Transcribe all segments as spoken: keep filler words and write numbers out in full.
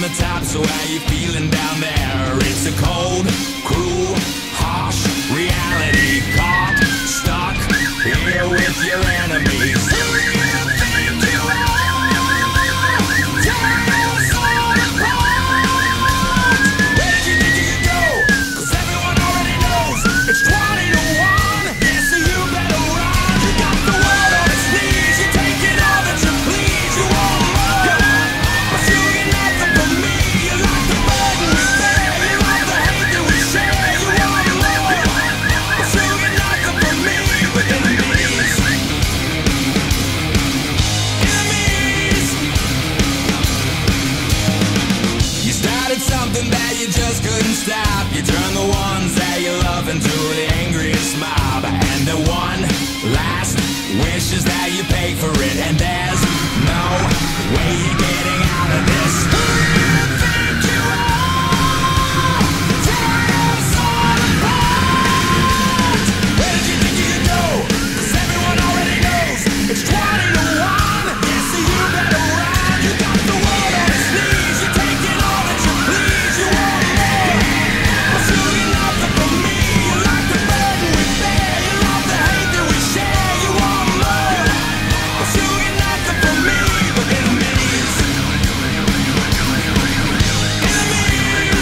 the top, so how you feeling down there? It's a cold, cruel, harsh reality. Caught, stuck here with your enemies. Who do you think you are? Tear us all apart. Where did you think you could go? 'Cause everyone already knows it's twenty to one. Yeah, so you better run. You got the world on its knees. You're taking all that you please. You want more, but you get nothing from me. You like the burden we bear. You love the hate that we share. You want more, but you get nothing from me. But enemies, enemies. You started something that you just couldn't stop. You turned the ones that you love into the angriest mob. And the one last wish is that you pay for it. And there's no way you're getting out of this. Who do you think you are? Tear us all apart. Where did you think you could go? 'Cause everyone already knows it's twenty to one. Yeah, so you better run. You got the world on its knees. You're taking all that you please. You want more, but you get nothing from me. You like the burden we bear. You love the hate that we share. You want more, but you get nothing from me. But enemies, enemies,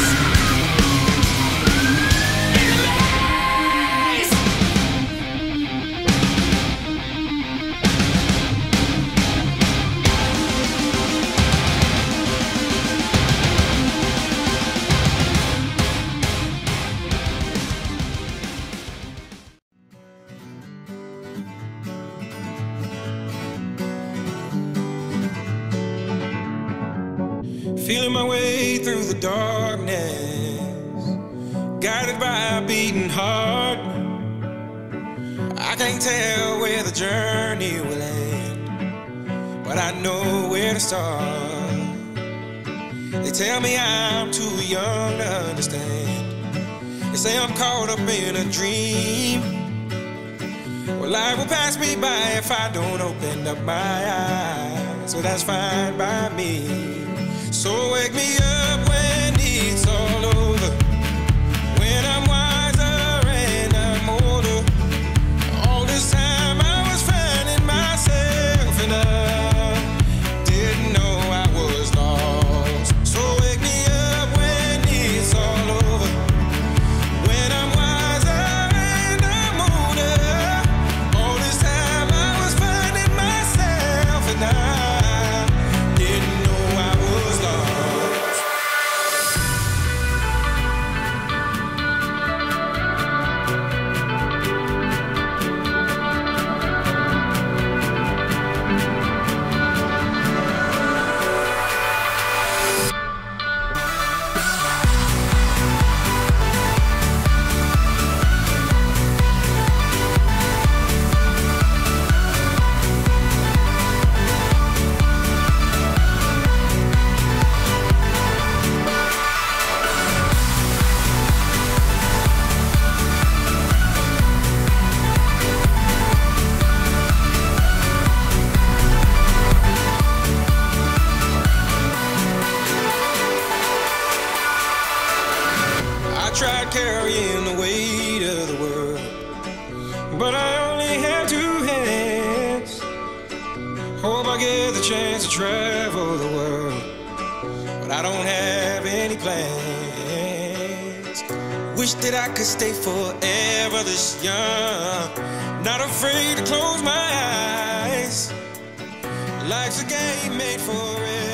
enemies. Feeling my way through the darkness, guided by a beating heart. I can't tell where the journey will end, but I know where to start. They tell me I'm too young to understand. They say I'm caught up in a dream. Well, life will pass me by if I don't open up my eyes, so that's fine by me. So wake me up when it's all over, when I'm wiser and I'm older. All this time I was finding myself and I didn't know I was lost. So wake me up when it's all over, when I'm wiser and I'm older. All this time I was finding myself and I didn't know I was lost. I tried carrying the weight of the world, but I only have two hands. Hope I get the chance to travel the world, but I don't have any plans. Wish that I could stay forever this young, not afraid to close my eyes. Life's a game made for it.